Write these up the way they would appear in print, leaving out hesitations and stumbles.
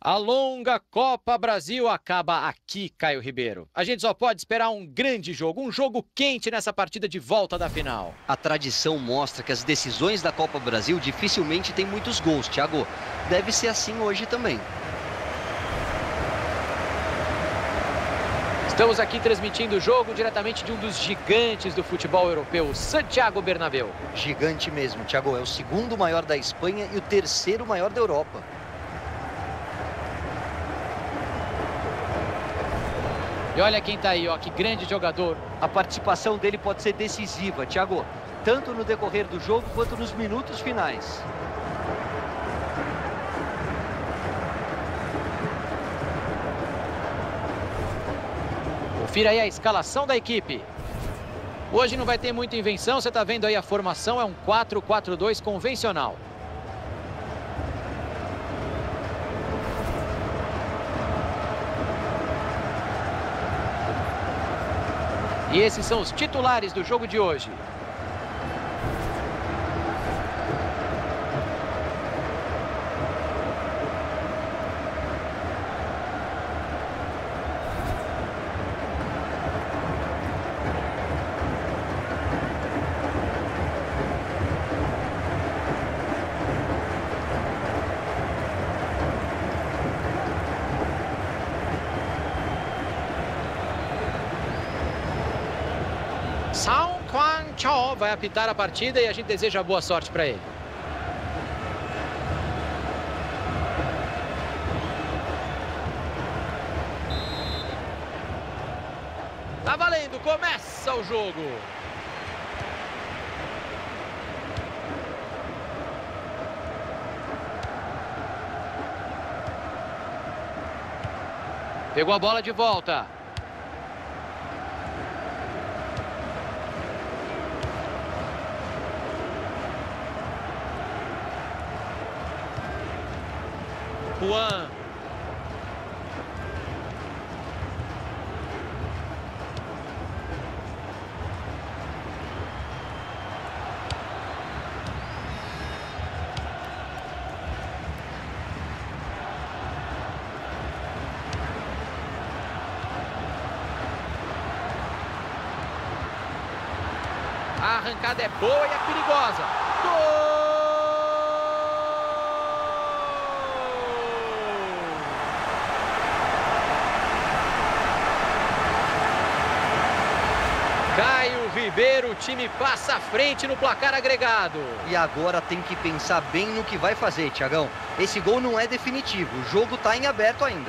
A longa Copa Brasil acaba aqui, Caio Ribeiro. A gente só pode esperar um grande jogo, um jogo quente nessa partida de volta da final. A tradição mostra que as decisões da Copa Brasil dificilmente têm muitos gols, Thiago. Deve ser assim hoje também. Estamos aqui transmitindo o jogo diretamente de um dos gigantes do futebol europeu, o Santiago Bernabéu. Gigante mesmo, Thiago. É o segundo maior da Espanha e o terceiro maior da Europa. E olha quem tá aí, ó, que grande jogador. A participação dele pode ser decisiva, Thiago, tanto no decorrer do jogo quanto nos minutos finais. Confira aí a escalação da equipe. Hoje não vai ter muita invenção, você tá vendo aí a formação, é um 4-4-2 convencional. E esses são os titulares do jogo de hoje. São Quang-cho vai apitar a partida e a gente deseja boa sorte para ele. Tá valendo, começa o jogo. Pegou a bola de volta. Juan. A arrancada é boa e é perigosa. Gol! Caio Ribeiro, o time passa à frente no placar agregado. E agora tem que pensar bem no que vai fazer, Thiagão. Esse gol não é definitivo, o jogo tá em aberto ainda.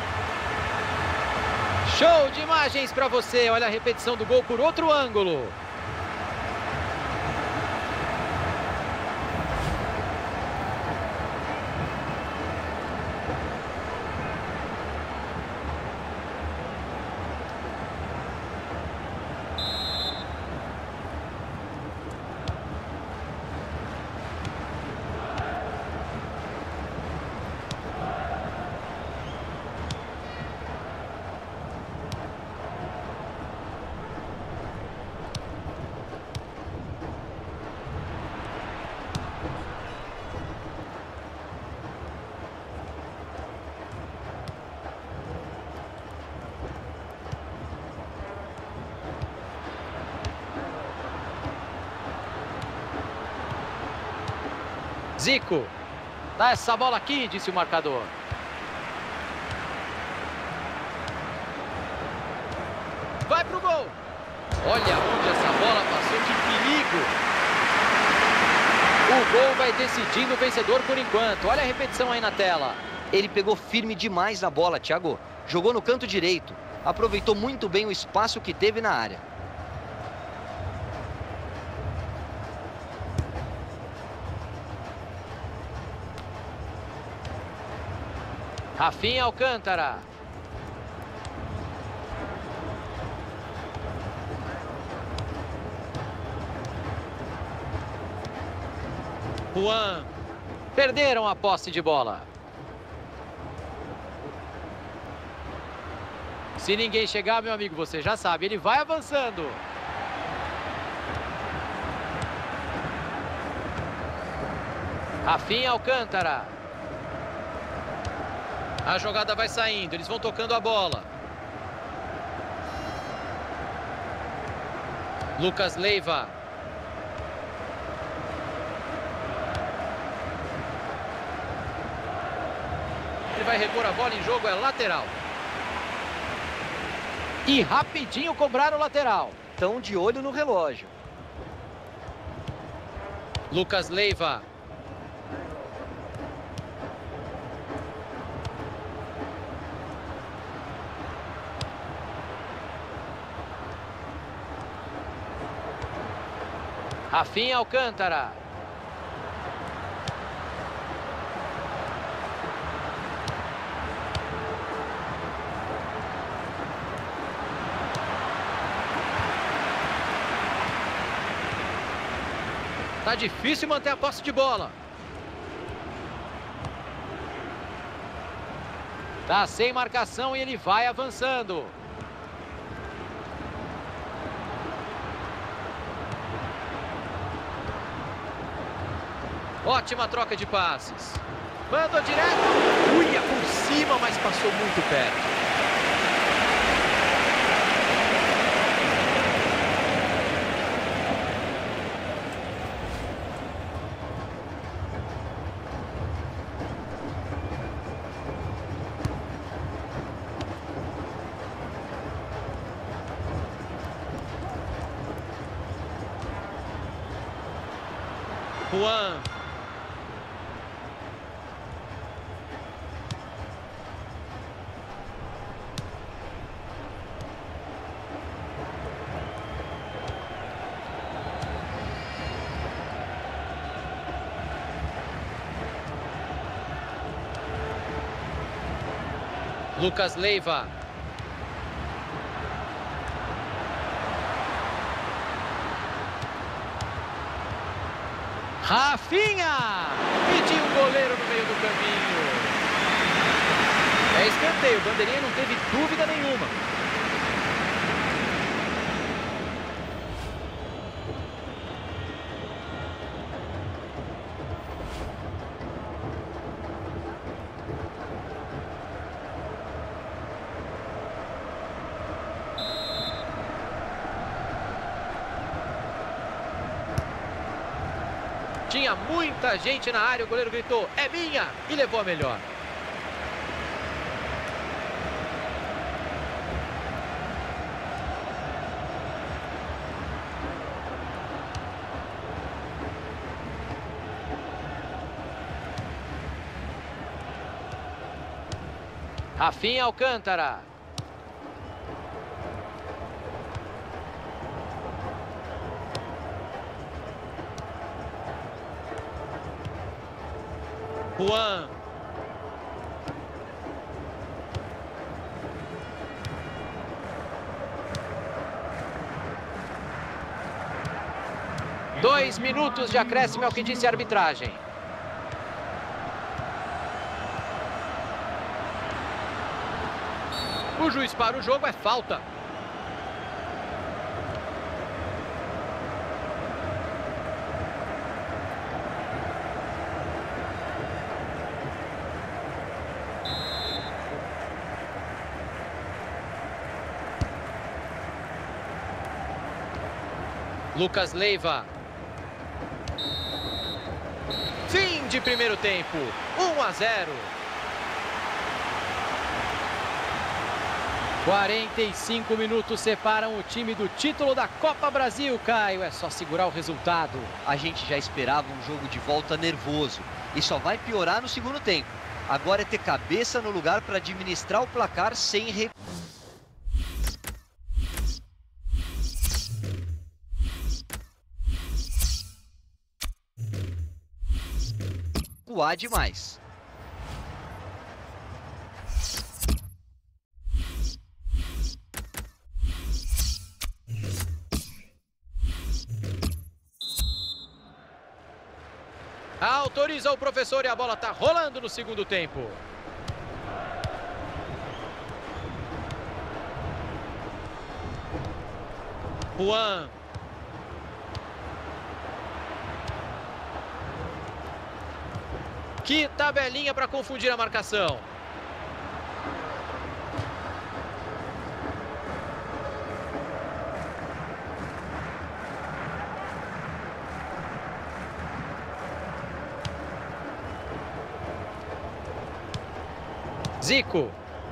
Show de imagens para você. Olha a repetição do gol por outro ângulo. Zico, dá essa bola aqui, disse o marcador. Vai pro gol. Olha onde essa bola passou, que perigo. O gol vai decidindo o vencedor por enquanto. Olha a repetição aí na tela. Ele pegou firme demais na bola, Thiago. Jogou no canto direito. Aproveitou muito bem o espaço que teve na área. Rafinha Alcântara. Juan. Perderam a posse de bola. Se ninguém chegar, meu amigo, você já sabe, ele vai avançando. Rafinha Alcântara. A jogada vai saindo, eles vão tocando a bola. Lucas Leiva. Ele vai repor a bola em jogo, é lateral. E rapidinho cobraram o lateral. Estão de olho no relógio. Lucas Leiva. Rafinha Alcântara. Tá difícil manter a posse de bola. Tá sem marcação e ele vai avançando. Ótima troca de passes. Mandou direto. Uia por cima, mas passou muito perto. Juan. Lucas Leiva. Rafinha! Pediu o goleiro no meio do caminho. É escanteio, o bandeirinha não teve dúvida nenhuma. Tinha muita gente na área, o goleiro gritou, é minha, e levou a melhor. Rafinha Alcântara. Juan. Dois minutos de acréscimo é o que disse a arbitragem. O juiz para o jogo, é falta. Lucas Leiva. Fim de primeiro tempo. 1-0. 45 minutos separam o time do título da Copa Brasil, Caio. É só segurar o resultado. A gente já esperava um jogo de volta nervoso. E só vai piorar no segundo tempo. Agora é ter cabeça no lugar para administrar o placar sem recuar demais. Autoriza o professor e a bola está rolando no segundo tempo. Juan. Que tabelinha para confundir a marcação. Zico.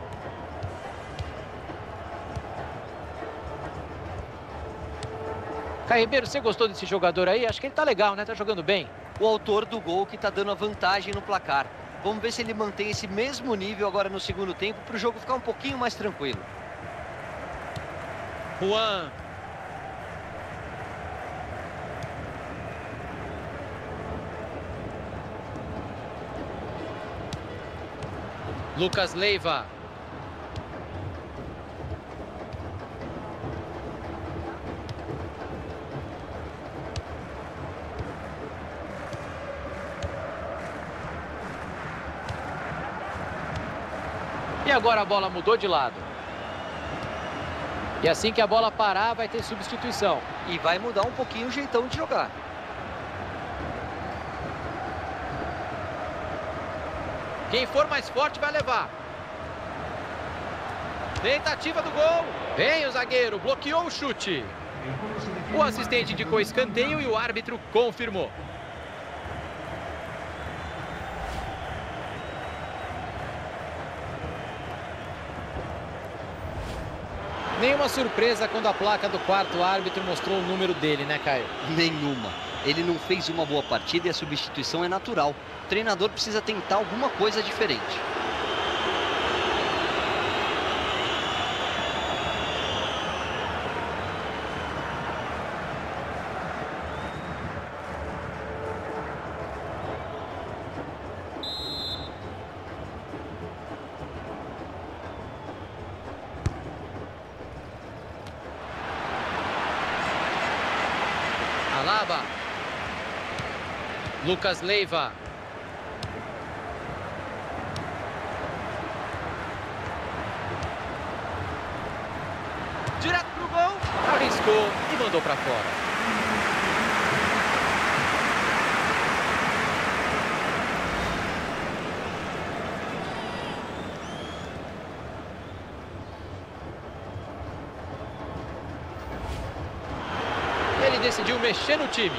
Caio Ribeiro, você gostou desse jogador aí? Acho que ele tá legal, né? Tá jogando bem. O autor do gol que tá dando a vantagem no placar. Vamos ver se ele mantém esse mesmo nível agora no segundo tempo para o jogo ficar um pouquinho mais tranquilo. Juan. Lucas Leiva. E agora a bola mudou de lado. E assim que a bola parar, vai ter substituição. E vai mudar um pouquinho o jeitão de jogar. Quem for mais forte vai levar. Tentativa do gol. Vem o zagueiro, bloqueou o chute. O assistente indicou escanteio e o árbitro confirmou. Nenhuma surpresa quando a placa do quarto árbitro mostrou o número dele, né, Caio? Nenhuma. Ele não fez uma boa partida e a substituição é natural. O treinador precisa tentar alguma coisa diferente. Alaba. Lucas Leiva. Direto pro gol. Arriscou e mandou para fora. Ele decidiu mexer no time.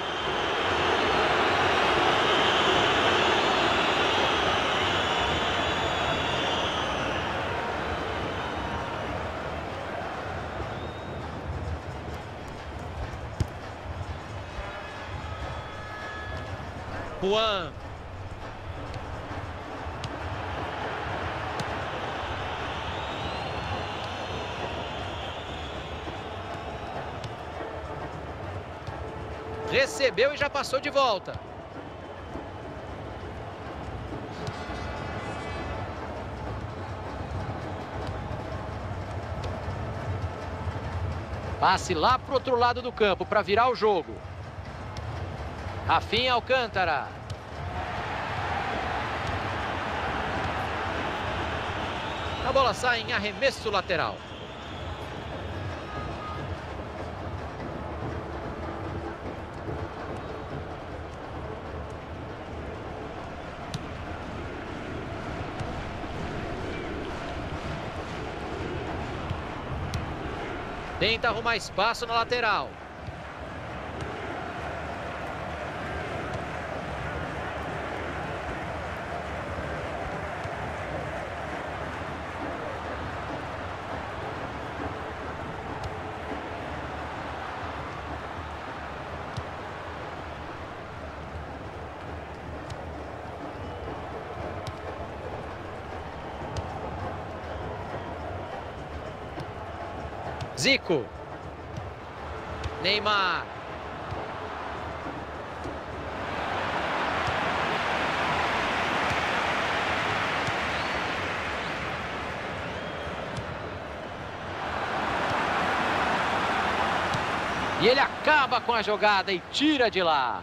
Juan. Recebeu e já passou de volta. Passe lá pro outro lado do campo para virar o jogo. Rafinha Alcântara. A bola sai em arremesso lateral. Tenta arrumar espaço na lateral. Zico. Neymar. E ele acaba com a jogada e tira de lá.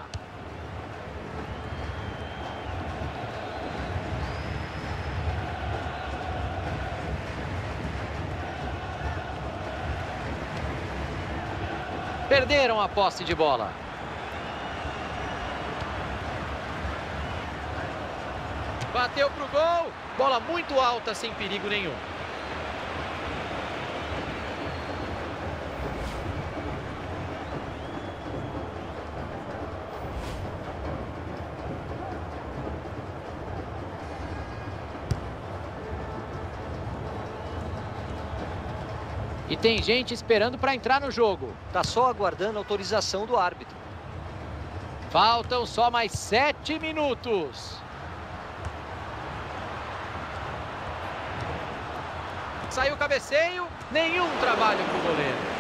Perderam a posse de bola. Bateu pro gol. Bola muito alta, sem perigo nenhum. E tem gente esperando para entrar no jogo. Tá só aguardando a autorização do árbitro. Faltam só mais 7 minutos. Saiu o cabeceio, nenhum trabalho para o goleiro.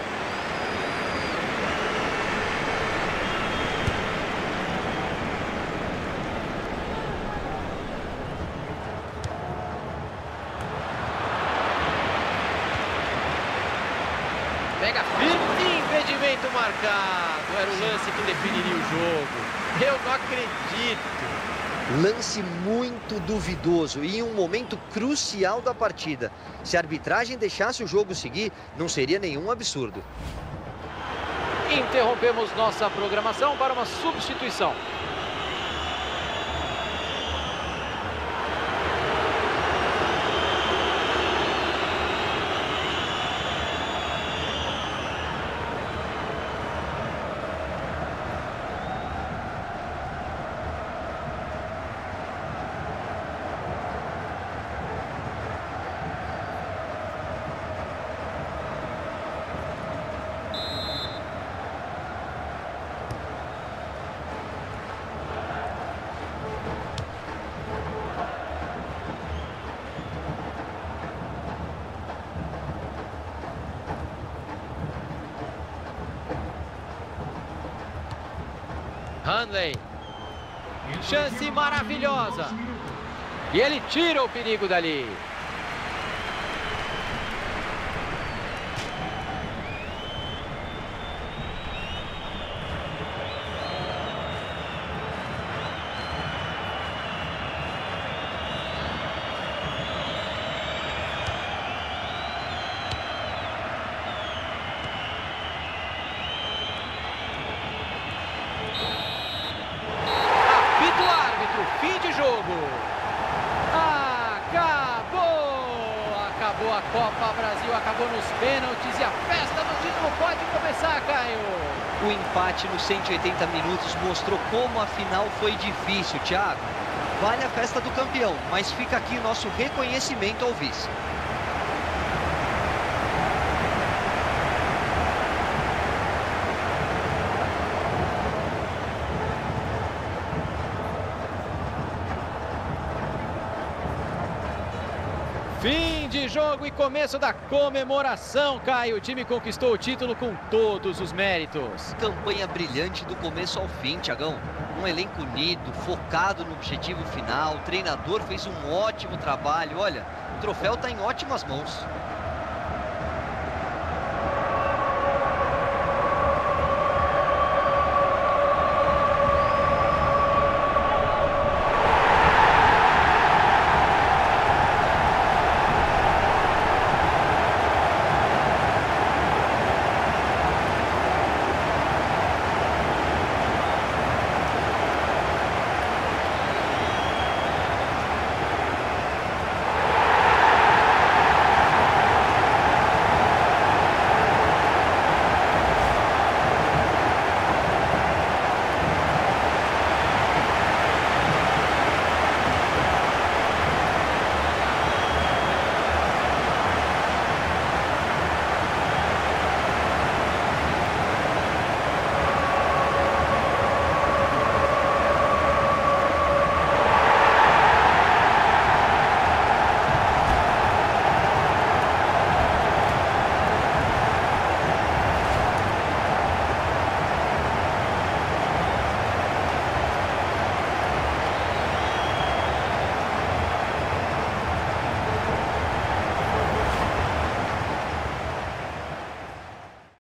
Pega firme, impedimento marcado. Era o lance que definiria o jogo. Eu não acredito. Lance muito duvidoso e em um momento crucial da partida. Se a arbitragem deixasse o jogo seguir, não seria nenhum absurdo. Interrompemos nossa programação para uma substituição. Hanley. Chance maravilhosa. E ele tira o perigo dali. Fim de jogo. Acabou a Copa. Brasil acabou nos pênaltis e a festa do título pode começar, Caio. O empate nos 180 minutos mostrou como a final foi difícil, Thiago. Vale a festa do campeão, mas fica aqui o nosso reconhecimento ao vice. Fim de jogo e começo da comemoração, Caio. O time conquistou o título com todos os méritos. Campanha brilhante do começo ao fim, Thiagão. Um elenco unido, focado no objetivo final. O treinador fez um ótimo trabalho. Olha, o troféu está em ótimas mãos.